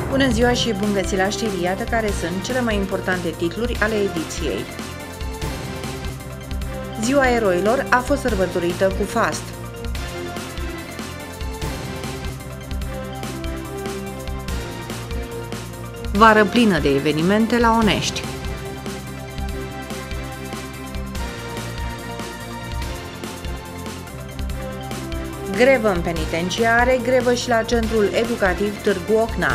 Bună ziua și bun găsit la știri, iată care sunt cele mai importante titluri ale ediției. Ziua Eroilor a fost sărbătorită cu fast. Vară plină de evenimente la Onești. Grevă în penitenciare, grevă și la Centrul Educativ Târgu Ocna.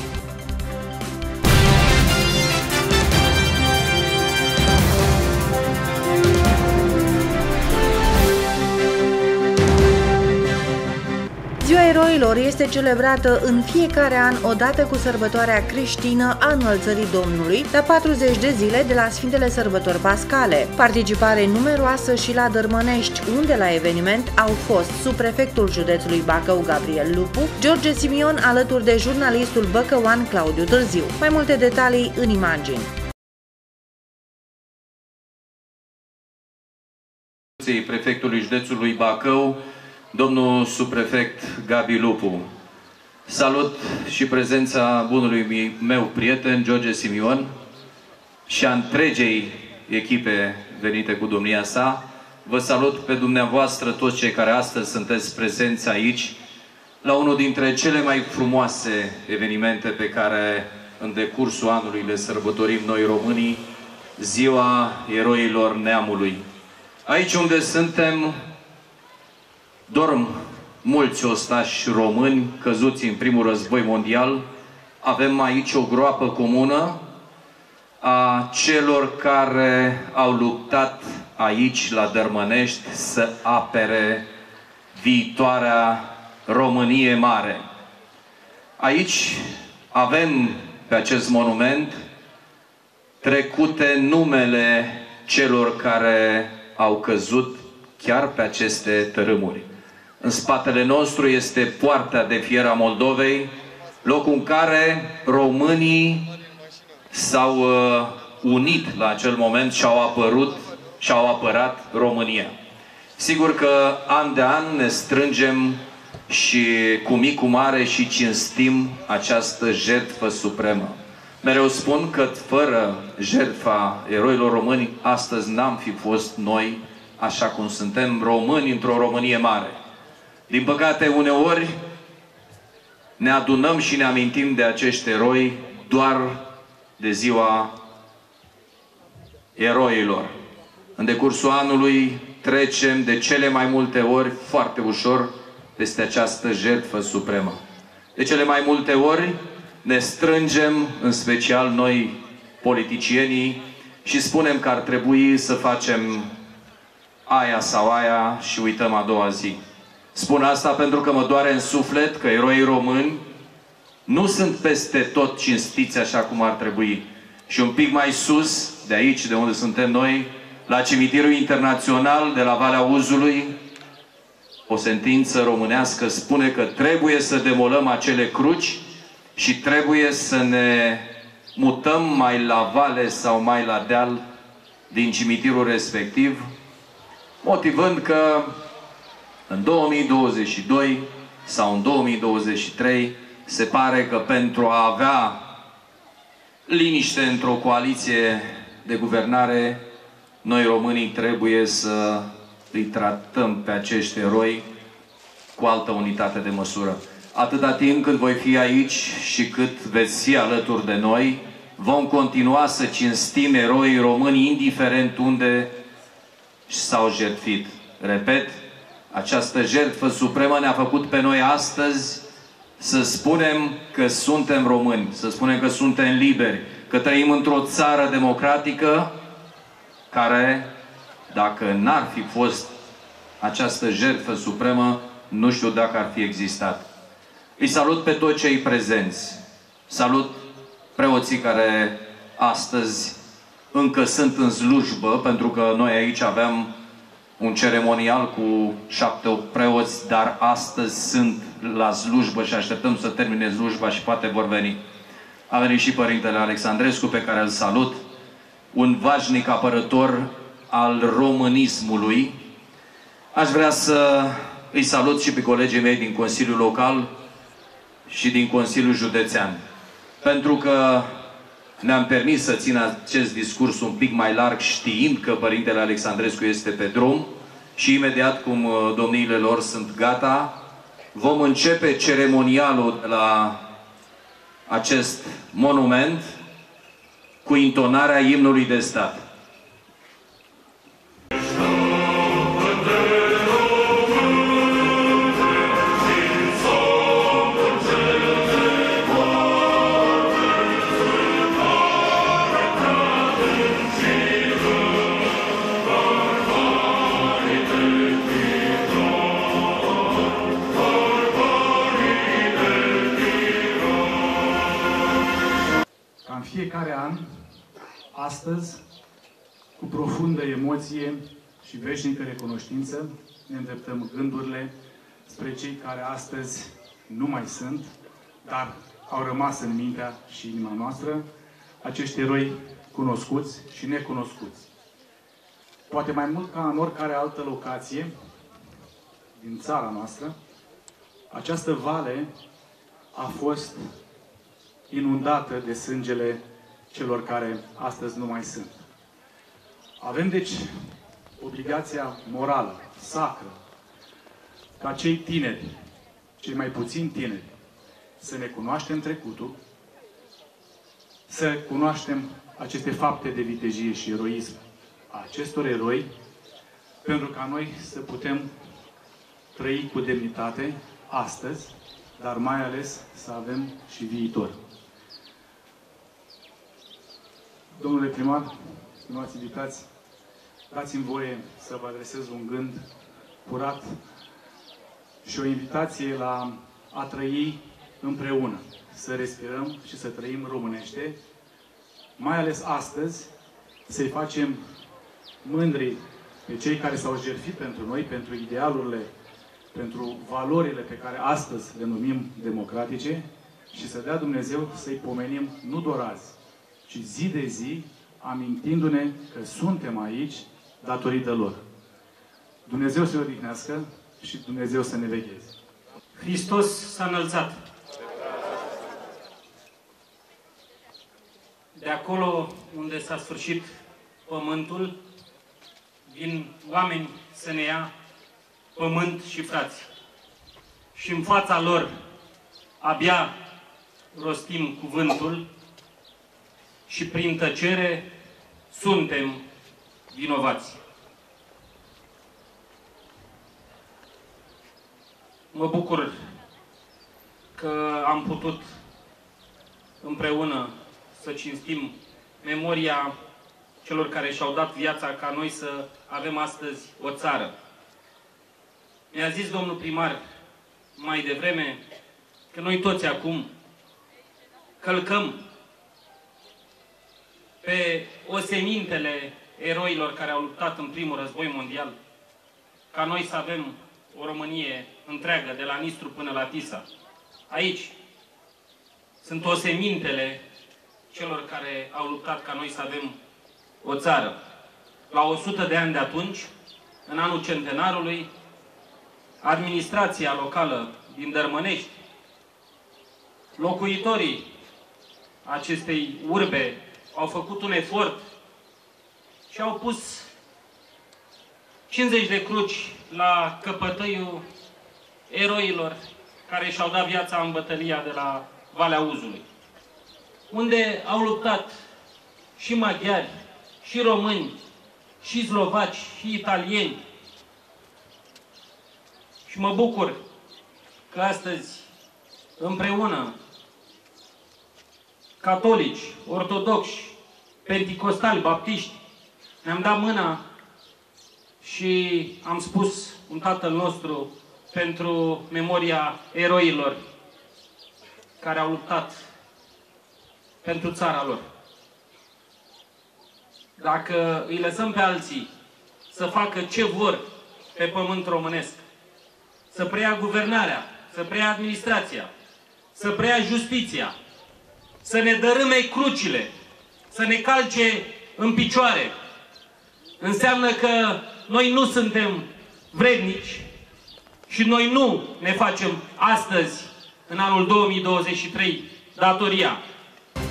Ziua Eroilor este celebrată în fiecare an odată cu sărbătoarea creștină a Înălțării Domnului, la 40 de zile de la Sfintele Sărbători Pascale. Participare numeroasă și la Dărmănești, unde la eveniment au fost subprefectul județului Bacău Gabriel Lupu, George Simion alături de jurnalistul băcăuan Claudiu Târziu. Mai multe detalii în imagini. Prefectului județului Bacău, domnul subprefect Gabi Lupu. Salut și prezența bunului meu prieten, George Simion, și a întregei echipe venite cu domnia sa. Vă salut pe dumneavoastră, toți cei care astăzi sunteți prezenți aici, la unul dintre cele mai frumoase evenimente pe care în decursul anului le sărbătorim noi românii, Ziua Eroilor Neamului. Aici unde suntem, dorm mulți ostași români căzuți în primul război mondial. Avem aici o groapă comună a celor care au luptat aici la Dărmănești să apere viitoarea Românie mare. Aici avem pe acest monument trecute numele celor care au căzut chiar pe aceste tărâmuri. În spatele nostru este Poarta de Fier a Moldovei, locul în care românii s-au unit la acel moment și au apărat România. Sigur că an de an ne strângem și cu mic cu mare și cinstim această jertfă supremă. Mereu spun că fără jertfa eroilor români, astăzi n-am fi fost noi așa cum suntem, români într-o Românie mare. Din păcate, uneori ne adunăm și ne amintim de acești eroi doar de Ziua Eroilor. În decursul anului trecem de cele mai multe ori foarte ușor peste această jertfă supremă. De cele mai multe ori ne strângem, în special noi politicienii, și spunem că ar trebui să facem aia sau aia și uităm a doua zi. Spun asta pentru că mă doare în suflet că eroii români nu sunt peste tot cinstiți așa cum ar trebui. Și un pic mai sus, de aici, de unde suntem noi, la Cimitirul Internațional de la Valea Uzului, o sentință românească spune că trebuie să demolăm acele cruci și trebuie să ne mutăm mai la vale sau mai la deal din cimitirul respectiv, motivând că în 2022 sau în 2023 se pare că pentru a avea liniște într-o coaliție de guvernare, noi românii trebuie să îi tratăm pe acești eroi cu altă unitate de măsură. Atâta timp cât voi fi aici și cât veți fi alături de noi, vom continua să cinstim eroii români indiferent unde s-au jertfit. Repet, această jertfă supremă ne-a făcut pe noi astăzi să spunem că suntem români, să spunem că suntem liberi, că trăim într-o țară democratică care, dacă n-ar fi fost această jertfă supremă, nu știu dacă ar fi existat. Îi salut pe toți cei prezenți. Salut preoții care astăzi încă sunt în slujbă, pentru că noi aici aveam un ceremonial cu 7 preoți, dar astăzi sunt la slujbă și așteptăm să termine slujba și poate vor veni. A venit și Părintele Alexandrescu, pe care îl salut, un vașnic apărător al românismului. Aș vrea să îi salut și pe colegii mei din Consiliul Local și din Consiliul Județean. pentru că ne-am permis să țin acest discurs un pic mai larg, știind că Părintele Alexandrescu este pe drum și imediat cum domniile lor sunt gata, vom începe ceremonialul la acest monument cu intonarea imnului de stat. În fiecare an, astăzi, cu profundă emoție și veșnică recunoștință, ne îndreptăm gândurile spre cei care astăzi nu mai sunt, dar au rămas în mintea și inima noastră, acești eroi cunoscuți și necunoscuți. Poate mai mult ca în oricare altă locație din țara noastră, această vale a fost inundată de sângele celor care astăzi nu mai sunt. Avem, deci, obligația morală, sacră, ca cei tineri, cei mai puțini tineri, să ne cunoaștem trecutul, să cunoaștem aceste fapte de vitejie și eroism a acestor eroi, pentru ca noi să putem trăi cu demnitate astăzi, dar mai ales să avem și viitor. Domnule primar, stimați invitați, dați-mi voie să vă adresez un gând curat și o invitație la a trăi împreună, să respirăm și să trăim românește, mai ales astăzi, să-i facem mândri pe cei care s-au jertfit pentru noi, pentru idealurile, pentru valorile pe care astăzi le numim democratice și să dea Dumnezeu să-i pomenim nu doar azi, ci zi de zi, amintindu-ne că suntem aici datorită lor. Dumnezeu să-i odihnească și Dumnezeu să ne vegheze. Hristos s-a înălțat. De acolo unde s-a sfârșit pământul, vin oameni să ne ia pământ și frați. Și în fața lor abia rostim cuvântul și prin tăcere suntem vinovați. Mă bucur că am putut împreună să cinstim memoria celor care și-au dat viața ca noi să avem astăzi o țară. Mi-a zis domnul primar mai devreme că noi toți acum călcăm pe osemintele eroilor care au luptat în primul război mondial, ca noi să avem o Românie întreagă, de la Nistru până la Tisa. Aici sunt osemintele celor care au luptat ca noi să avem o țară. La 100 de ani de atunci, în anul centenarului, administrația locală din Dărmănești, locuitorii acestei urbe au făcut un efort și au pus 50 de cruci la căpătăiul eroilor care și-au dat viața în bătălia de la Valea Uzului, unde au luptat și maghiari, și români, și slovaci, și italieni. Și mă bucur că astăzi, împreună, catolici, ortodoxi, penticostali, baptiști, ne-am dat mâna și am spus un Tatăl nostru pentru memoria eroilor care au luptat pentru țara lor. Dacă îi lăsăm pe alții să facă ce vor pe pământ românesc, să preia guvernarea, să preia administrația, să preia justiția, să ne dărâme crucile, să ne calce în picioare, înseamnă că noi nu suntem vrednici și noi nu ne facem astăzi, în anul 2023, datoria.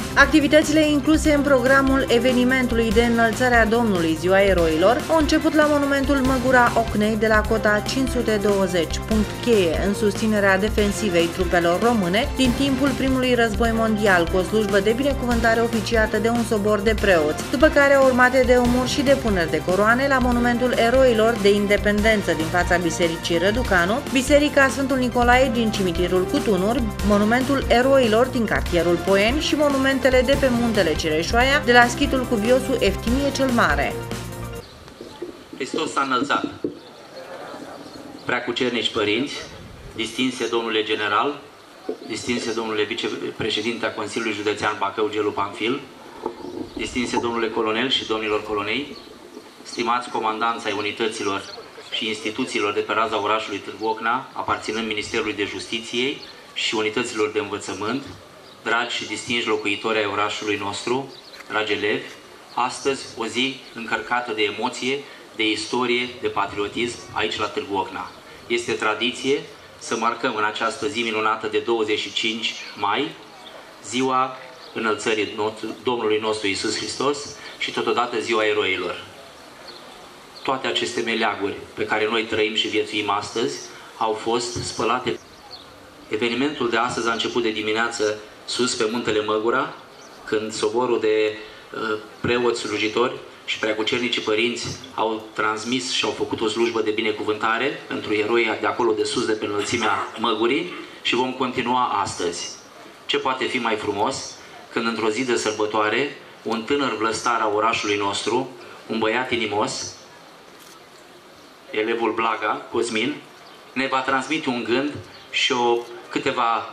Activitățile incluse în programul evenimentului de înălțare a Domnului Ziua Eroilor au început la monumentul Măgura Ocnei de la cota 520, punct cheie în susținerea defensivei trupelor române din timpul primului război mondial, cu o slujbă de binecuvântare oficiată de un sobor de preoți, după care au urmat de umuri și depuneri de coroane la monumentul Eroilor de Independență din fața Bisericii Răducanu, Biserica Sfântul Nicolae din Cimitirul Cutunuri, monumentul Eroilor din cartierul Poieni și monumentele de pe Muntele Cireșoaia de la schitul cuviosul Eftimie cel Mare. Hristos s-a înălțat. Preacucernici părinți, distinse domnule general, distinse domnule vicepreședinte a Consiliului Județean Bacău Gelu Pamfil, distinse domnule colonel și domnilor colonei, stimați comandanți ai unităților și instituțiilor de pe raza orașului Târgu Ocna, aparținând Ministerului de Justiție și unităților de învățământ, dragi și distinși locuitori ai orașului nostru, dragi elevi, astăzi o zi încărcată de emoție, de istorie, de patriotism aici la Târgu Ocna. Este tradiție să marcăm în această zi minunată de 25 mai ziua înălțării Domnului nostru Iisus Hristos și totodată ziua eroilor. Toate aceste meleaguri pe care noi trăim și viețuim astăzi au fost spălate. Evenimentul de astăzi a început de dimineață sus pe Muntele Măgura, când soborul de preoți slujitori și preacucernicii părinți au transmis și au făcut o slujbă de binecuvântare pentru eroii de acolo de sus, de pe înălțimea Măgurii, și vom continua astăzi. Ce poate fi mai frumos când într-o zi de sărbătoare un tânăr vlăstar a orașului nostru, un băiat inimos, elevul Blaga, Cosmin, ne va transmite un gând și câteva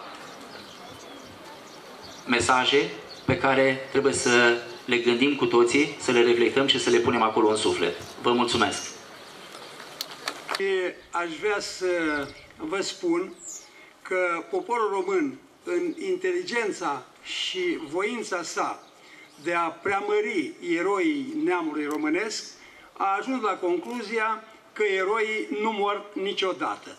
mesaje pe care trebuie să le gândim cu toții, să le reflectăm și să le punem acolo în suflet. Vă mulțumesc! Aș vrea să vă spun că poporul român, în inteligența și voința sa de a preamări eroii neamului românesc, a ajuns la concluzia că eroii nu mor niciodată.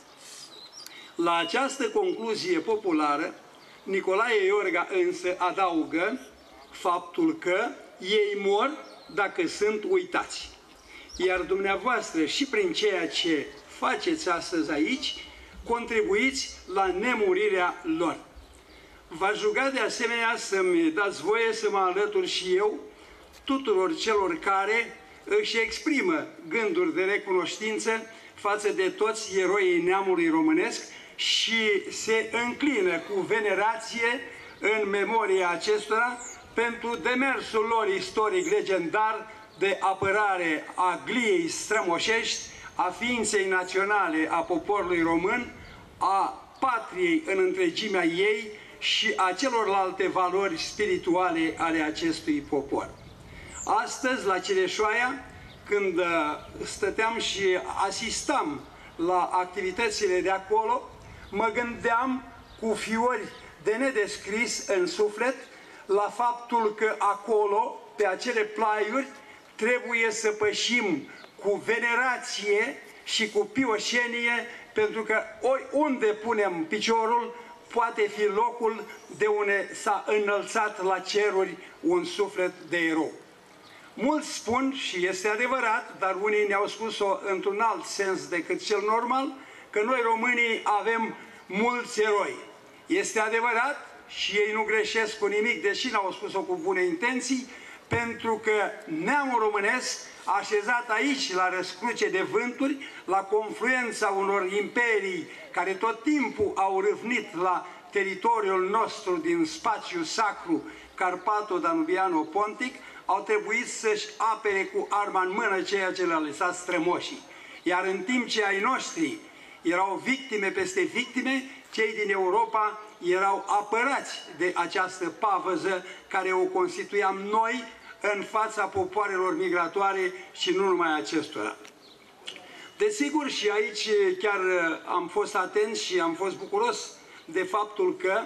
La această concluzie populară, Nicolae Iorga însă adaugă faptul că ei mor dacă sunt uitați. Iar dumneavoastră și prin ceea ce faceți astăzi aici, contribuiți la nemurirea lor. V-aș ruga de asemenea să-mi dați voie să mă alătur și eu tuturor celor care își exprimă gânduri de recunoștință față de toți eroii neamului românesc și se înclină cu venerație în memoria acestora pentru demersul lor istoric legendar de apărare a gliei strămoșești, a ființei naționale a poporului român, a patriei în întregimea ei și a celorlalte valori spirituale ale acestui popor. Astăzi, la Cireșoaia, când stăteam și asistam la activitățile de acolo, mă gândeam cu fiori de nedescris în suflet la faptul că acolo, pe acele plaiuri, trebuie să pășim cu venerație și cu pioșenie, pentru că oriunde punem piciorul, poate fi locul de unde s-a înălțat la ceruri un suflet de erou. Mulți spun, și este adevărat, dar unii ne-au spus-o într-un alt sens decât cel normal, că noi românii avem mulți eroi. Este adevărat și ei nu greșesc cu nimic, deși n-au spus-o cu bune intenții, pentru că neamul românesc, așezat aici la răscruce de vânturi, la confluența unor imperii care tot timpul au râvnit la teritoriul nostru din spațiu sacru Carpato-Danubiano-Pontic, au trebuit să-și apere cu arma în mână ceea ce le-a lăsat strămoșii. Iar în timp ce ai noștri erau victime peste victime, cei din Europa erau apărați de această pavăză care o constituiam noi în fața popoarelor migratoare și nu numai acestora. Desigur, și aici chiar am fost atent și am fost bucuros de faptul că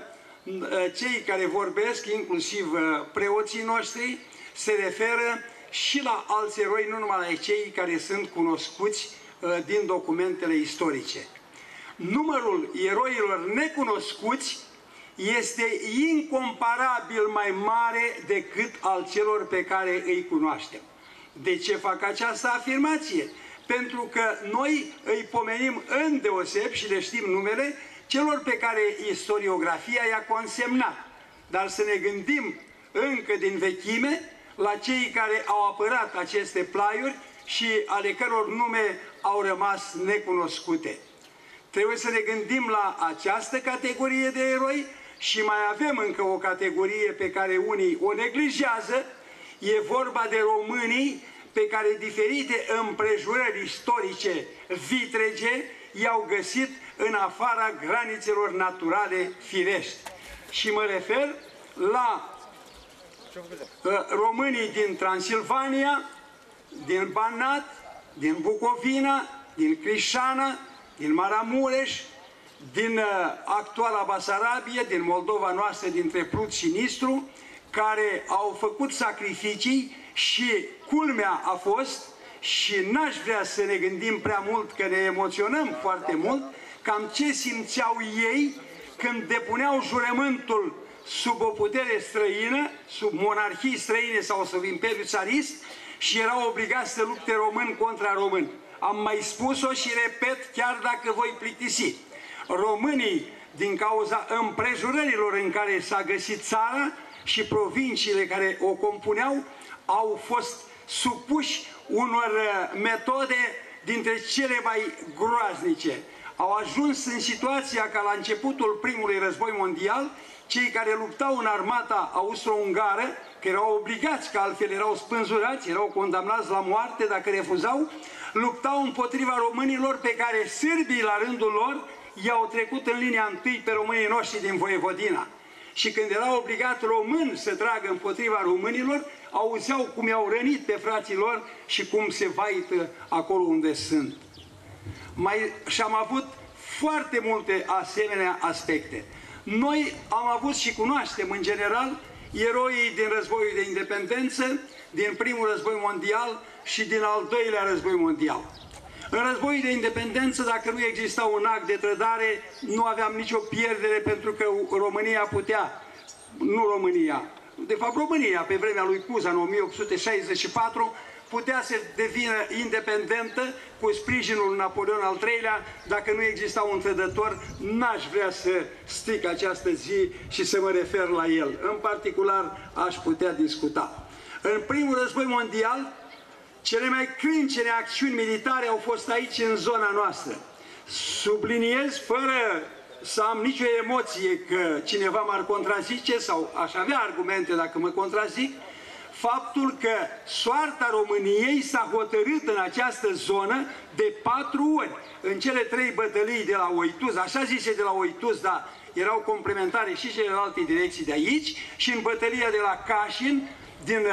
cei care vorbesc, inclusiv preoții noștri, se referă și la alți eroi, nu numai la cei care sunt cunoscuți din documentele istorice. Numărul eroilor necunoscuți este incomparabil mai mare decât al celor pe care îi cunoaștem. De ce fac această afirmație? Pentru că noi îi pomenim îndeoseb și le știm numele celor pe care istoriografia i-a consemnat. Dar să ne gândim încă din vechime la cei care au apărat aceste plaiuri și ale căror nume au rămas necunoscute. Trebuie să ne gândim la această categorie de eroi și mai avem încă o categorie pe care unii o neglijează. E vorba de românii pe care diferite împrejurări istorice vitrege i-au găsit în afara granițelor naturale firești. Și mă refer la românii din Transilvania, din Banat, din Bucovina, din Crișana, din Maramureș, din actuala Basarabie, din Moldova noastră, dintre Prut și Nistru, care au făcut sacrificii și culmea a fost, și n-aș vrea să ne gândim prea mult, că ne emoționăm foarte mult, cam ce simțeau ei când depuneau jurământul sub o putere străină, sub monarhii străine sau sub Imperiul Țarist și erau obligați să lupte român contra român. Am mai spus-o și repet, chiar dacă voi plictisi. Românii, din cauza împrejurărilor în care s-a găsit țara și provinciile care o compuneau, au fost supuși unor metode dintre cele mai groaznice. Au ajuns în situația ca la începutul primului război mondial, cei care luptau în armata austro-ungară, că erau obligați, că altfel erau spânzurați, erau condamnați la moarte dacă refuzau, luptau împotriva românilor pe care sârbii la rândul lor i-au trecut în linia întâi pe românii noștri din Voievodina. Și când erau obligați români să tragă împotriva românilor, auzeau cum i-au rănit pe frații lor și cum se vaită acolo unde sunt. Și am avut foarte multe asemenea aspecte. Noi am avut și cunoaștem în general eroii din războiul de independență, din primul război mondial și din al doilea război mondial. În războiul de independență, dacă nu exista un act de trădare, nu aveam nicio pierdere, pentru că România putea, nu România, de fapt România pe vremea lui Cuza în 1864 putea să devină independentă cu sprijinul Napoleon al III-lea, dacă nu exista un trădător. N-aș vrea să stric această zi și să mă refer la el. În particular, aș putea discuta. În primul război mondial, cele mai crâncene acțiuni militare au fost aici, în zona noastră. Subliniez, fără să am nicio emoție că cineva m-ar contrazice sau aș avea argumente dacă mă contrazic, faptul că soarta României s-a hotărât în această zonă de 4 ori. În cele 3 bătălii de la Oituz, așa zise de la Oituz, dar erau complementare și celelalte direcții de aici, și în bătălia de la Cașin, din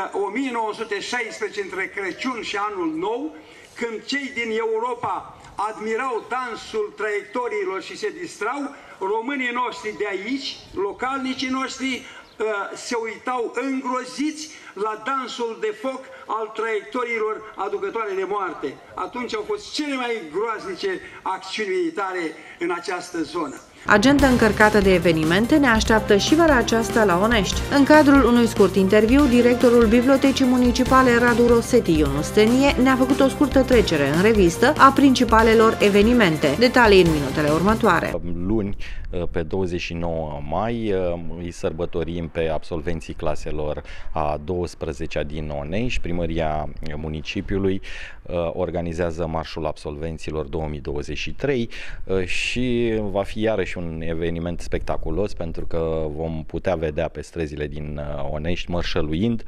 1916, între Crăciun și Anul Nou, când cei din Europa admirau dansul traiectoriilor și se distrau, românii noștri de aici, localnicii noștri, se uitau îngroziți la dansul de foc al traiectoriilor aducătoare de moarte. Atunci au fost cele mai groaznice acțiuni militare în această zonă. Agenda încărcată de evenimente ne așteaptă și vara aceasta la Onești. În cadrul unui scurt interviu, directorul Bibliotecii Municipale Radu Rosetti Ionu Stenie ne-a făcut o scurtă trecere în revistă a principalelor evenimente. Detalii în minutele următoare. Luni, pe 29 mai, îi sărbătorim pe absolvenții claselor a 12-a din Onești. Primăria municipiului organizează Marșul Absolvenților 2023 și va fi iarăși un eveniment spectaculos, pentru că vom putea vedea pe străzile din Onești mărșăluind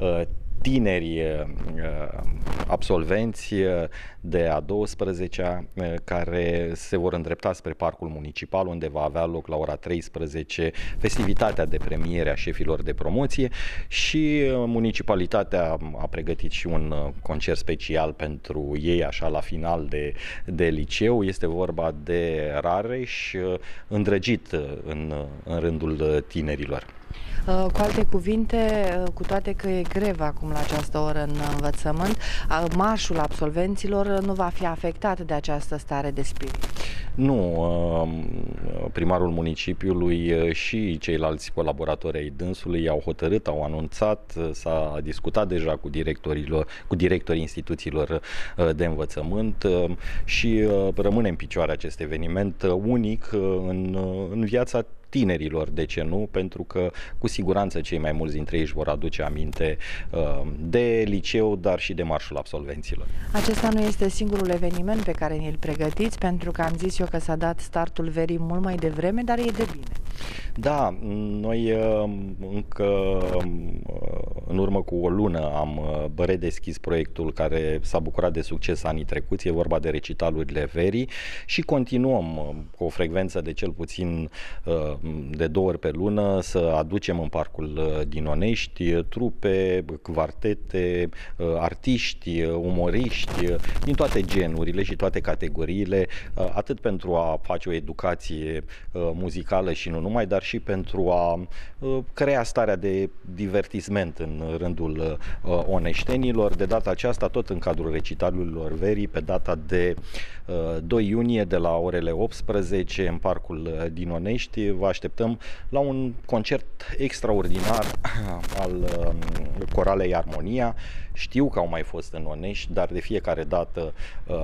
tineri absolvenți de a 12-a care se vor îndrepta spre Parcul Municipal, unde va avea loc la ora 13 festivitatea de premiere a șefilor de promoție, și municipalitatea a pregătit și un concert special pentru ei, așa la final de liceu. Este vorba de Rareș, îndrăgit în rândul tinerilor. Cu alte cuvinte, cu toate că e grevă acum la această oră în învățământ, marșul absolvenților nu va fi afectat de această stare de spirit. Nu, primarul municipiului și ceilalți colaboratori ai dânsului au hotărât, au anunțat, s-a discutat deja cu directorii instituțiilor de învățământ și rămâne în picioare acest eveniment unic în viața tinerilor, de ce nu? Pentru că cu siguranță cei mai mulți dintre ei își vor aduce aminte de liceu, dar și de marșul absolvenților. Acesta nu este singurul eveniment pe care ni-l pregătiți, pentru că am zis eu că s-a dat startul verii mult mai devreme, dar e de bine. Da, noi încă în urmă cu o lună am redeschis proiectul care s-a bucurat de succes anii trecuți, e vorba de recitalurile verii și continuăm cu o frecvență de cel puțin de 2 ori pe lună să aducem în Parcul Dinonești trupe, quartete, artiști, umoriști din toate genurile și toate categoriile, atât pentru a face o educație muzicală și nu numai, dar și pentru a crea starea de divertisment în rândul oneștenilor. De data aceasta, tot în cadrul recitalurilor verii, pe data de 2 iunie de la orele 18 în Parcul Dinonești, vă așteptăm la un concert extraordinar al Coralei Armonia. Știu că au mai fost în Onești, dar de fiecare dată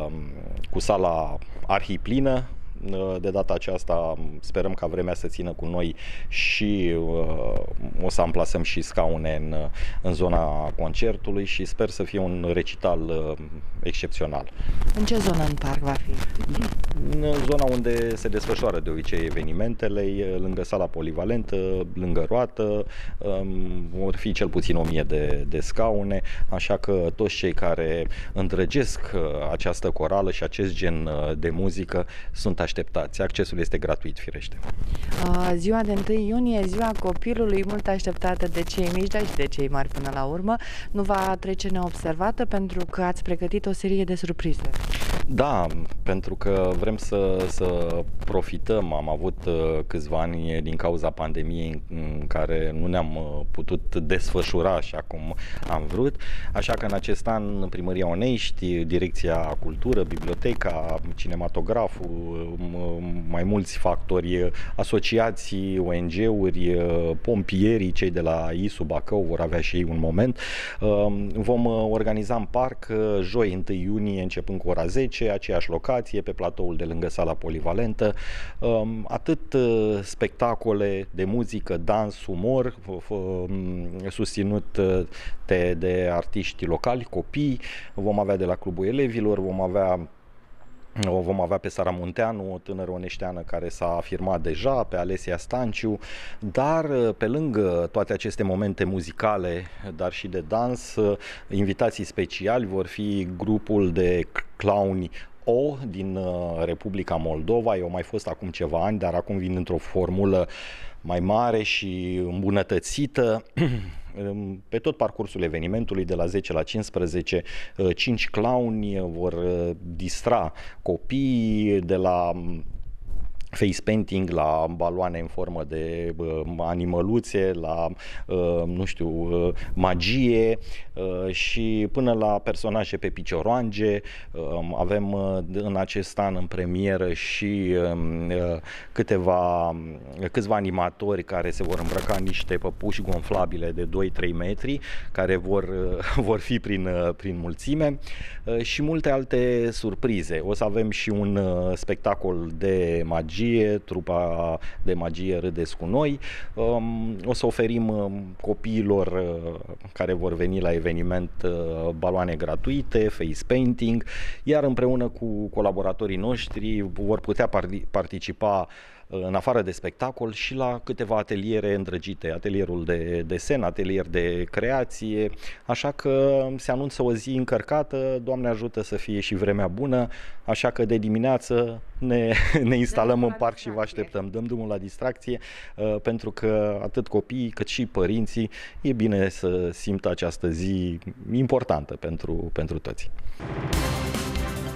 cu sala arhiplină. De data aceasta sperăm ca vremea să țină cu noi și o să amplasăm și scaune în zona concertului și sper să fie un recital excepțional. În ce zonă în parc va fi? În zona unde se desfășoară de obicei evenimentele, lângă sala polivalentă, lângă roată, vor fi cel puțin 1000 de scaune, așa că toți cei care îndrăgesc această corală și acest gen de muzică sunt așteptați. Accesul este gratuit, firește. Ziua de 1 iunie, ziua copilului, mult așteptată de cei mici, dar și de cei mari până la urmă, nu va trece neobservată pentru că ați pregătit o serie de surprize. Da, pentru că vrem să profităm. Am avut câțiva ani din cauza pandemiei în care nu ne-am putut desfășura așa cum am vrut, așa că în acest an Primăria Onești, Direcția Cultură, Biblioteca, Cinematograful, mai mulți factori, asociații, ONG-uri, pompierii, cei de la ISU Bacău vor avea și ei un moment. Vom organiza în parc joi 1 iunie începând cu ora 10, aceeași locație, pe platoul de lângă sala polivalentă, atât spectacole de muzică, dans, umor, susținut de artiști locali, copii, vom avea de la Clubul Elevilor, vom avea pe Sara Munteanu, o tânără oneșteană care s-a afirmat deja, pe Alesia Stanciu, dar pe lângă toate aceste momente muzicale, dar și de dans, invitații speciali vor fi grupul de clowni O din Republica Moldova. Eu mai fost acum ceva ani, dar acum vin într-o formulă mai mare și îmbunătățită. Pe tot parcursul evenimentului, de la 10 la 15, 5 clowni vor distra copiii, de la face painting, la baloane în formă de animăluțe, la, nu știu, magie și până la personaje pe picioroange. Avem în acest an în premieră și câțiva animatori care se vor îmbrăca în niște păpuși gonflabile de 2-3 metri, care vor fi prin mulțime și multe alte surprize. O să avem și un spectacol de magie, trupa de magie Râdeți cu noi. O să oferim copiilor care vor veni la eveniment baloane gratuite, face painting, iar împreună cu colaboratorii noștri vor putea participa în afară de spectacol și la câteva ateliere îndrăgite, atelierul de desen, atelier de creație, așa că se anunță o zi încărcată, Doamne ajută să fie și vremea bună, așa că de dimineață ne instalăm în parc și vă așteptăm. Dăm drumul la distracție, pentru că atât copiii cât și părinții e bine să simtă această zi importantă pentru toți.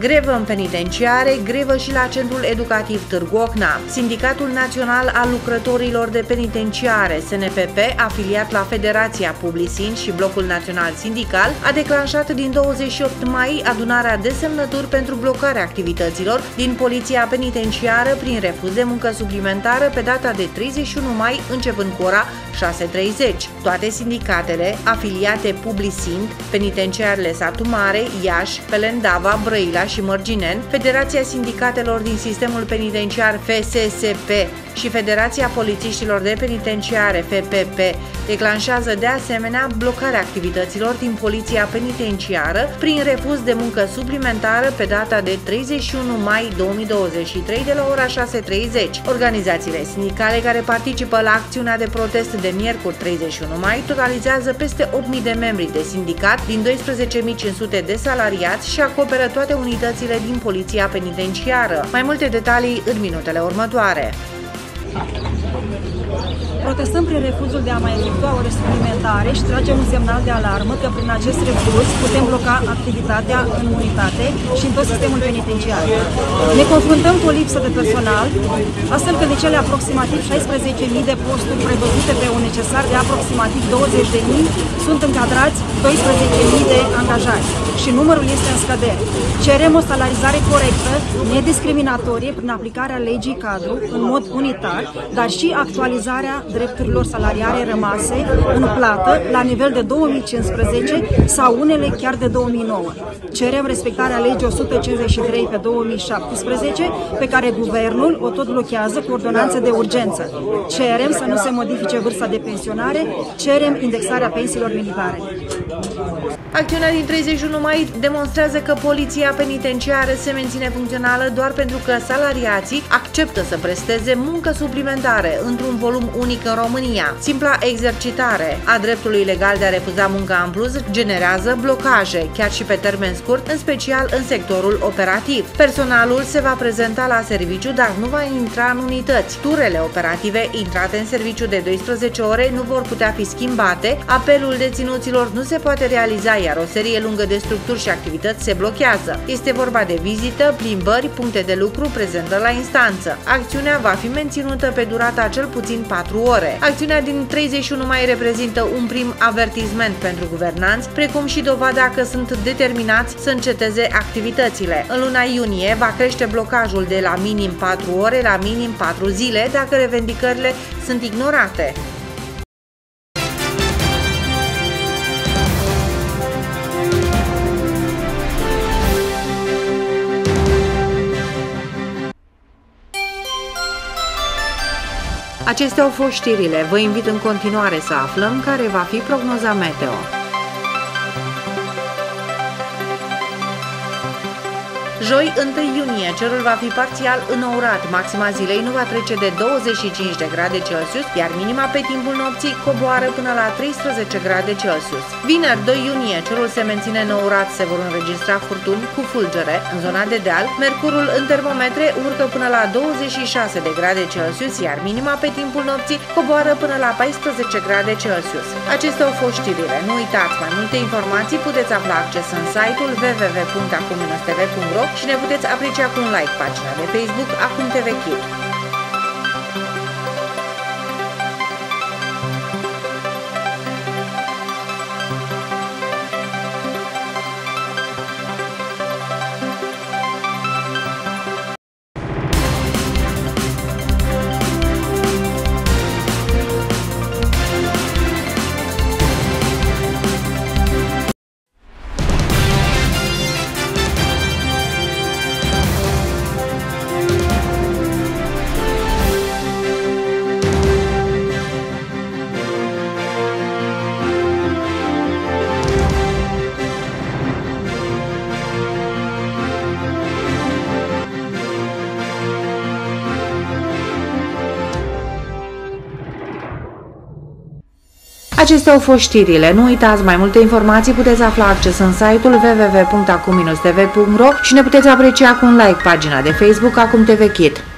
Grevă în penitenciare, grevă și la Centrul Educativ Târgu Ocna. Sindicatul Național al Lucrătorilor de Penitenciare, SNPP, afiliat la Federația Publisind și Blocul Național Sindical, a declanșat din 28 mai adunarea de semnături pentru blocarea activităților din Poliția Penitenciară prin refuz de muncă suplimentară pe data de 31 mai, începând cu ora 6:30. Toate sindicatele afiliate Publisind, penitenciarele Satu Mare, Iași, Pelendava, Brăila și Mărgineni, Federația Sindicatelor din Sistemul Penitenciar FSSP și Federația Polițiștilor de Penitenciare FPP declanșează de asemenea blocarea activităților din Poliția Penitenciară prin refuz de muncă suplimentară pe data de 31 mai 2023 de la ora 6:30. Organizațiile sindicale care participă la acțiunea de protest de miercuri 31 mai totalizează peste 8.000 de membri de sindicat din 12.500 de salariați și acoperă toate unitățile din Poliția Penitenciară. Mai multe detalii în minutele următoare. Protestăm prin refuzul de a mai efectua ore suplimentare și tragem un semnal de alarmă că prin acest refuz putem bloca activitatea în unitate și în tot sistemul penitenciar. Ne confruntăm cu o lipsă de personal, astfel că de cele aproximativ 16.000 de posturi prevăzute pe un necesar de aproximativ 20.000 sunt încadrați 12.000 de angajați și numărul este în scădere. Cerem o salarizare corectă, nediscriminatorie prin aplicarea legii cadru în mod unitar, dar și actualizarea drepturilor salariare rămase în plată la nivel de 2015 sau unele chiar de 2009. Cerem respectarea legii 153 pe 2017, pe care guvernul o tot blochează cu ordonanțe de urgență. Cerem să nu se modifice vârsta de pensionare, cerem indexarea pensiilor militare. Acțiunea din 31 mai demonstrează că Poliția Penitenciară se menține funcțională doar pentru că salariații acceptă să presteze muncă suplimentară într-un volum unic în România. Simpla exercitare a dreptului legal de a refuza munca în plus generează blocaje, chiar și pe termen scurt, în special în sectorul operativ. Personalul se va prezenta la serviciu, dar nu va intra în unități. Turele operative intrate în serviciu de 12 ore nu vor putea fi schimbate, apelul deținuților nu se poate realiza, iar o serie lungă de structuri și activități se blochează. Este vorba de vizită, plimbări, puncte de lucru, prezentări la instanță. Acțiunea va fi menținută pe durata cel puțin 4 ore. Acțiunea din 31 mai reprezintă un prim avertisment pentru guvernanți, precum și dovada că sunt determinați să înceteze activitățile. În luna iunie va crește blocajul de la minim 4 ore la minim 4 zile dacă revendicările sunt ignorate. Acestea au fost știrile. Vă invit în continuare să aflăm care va fi prognoza meteo. Joi, 1 iunie, cerul va fi parțial înourat, maxima zilei nu va trece de 25 de grade Celsius, iar minima pe timpul nopții coboară până la 13 grade Celsius. Vineri, 2 iunie, cerul se menține înourat, se vor înregistra furtuni cu fulgere în zona de deal, mercurul în termometre urcă până la 26 de grade Celsius, iar minima pe timpul nopții coboară până la 14 grade Celsius. Acestea au fost știrile. Nu uitați, mai multe informații puteți afla acces în site-ul www.acum-tv.ro și ne puteți aprecia cu un like pagina de Facebook Acum TV Kid. Acestea au fost știrile. Nu uitați, mai multe informații puteți afla acces în site-ul www.acum-tv.ro și ne puteți aprecia cu un like pagina de Facebook Acum TV Kid.